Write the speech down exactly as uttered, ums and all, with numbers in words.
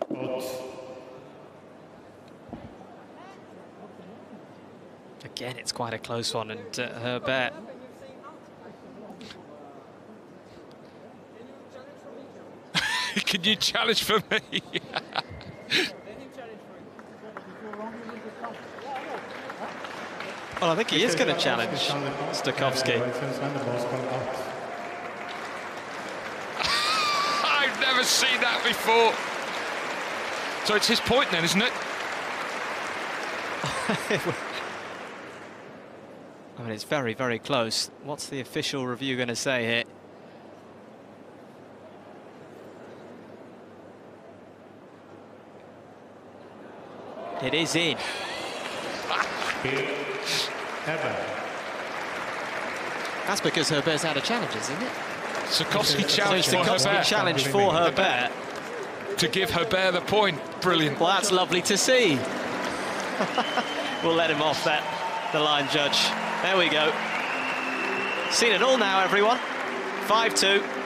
Again, it's quite a close one, and uh, Herbert. Can you challenge for me? Well, I think he is going to challenge Stakhovsky. I've never seen that before. So it's his point then, isn't it? I mean, it's very, very close. What's the official review going to say here? It is in. That's because Herbert's out of challenges, isn't it? Stakhovsky challenged so for Herbert. challenge for Herbert. To give Herbert the point. Brilliant. Well, that's lovely to see. We'll let him off that, the line judge. There we go. Seen it all now, everyone. five two.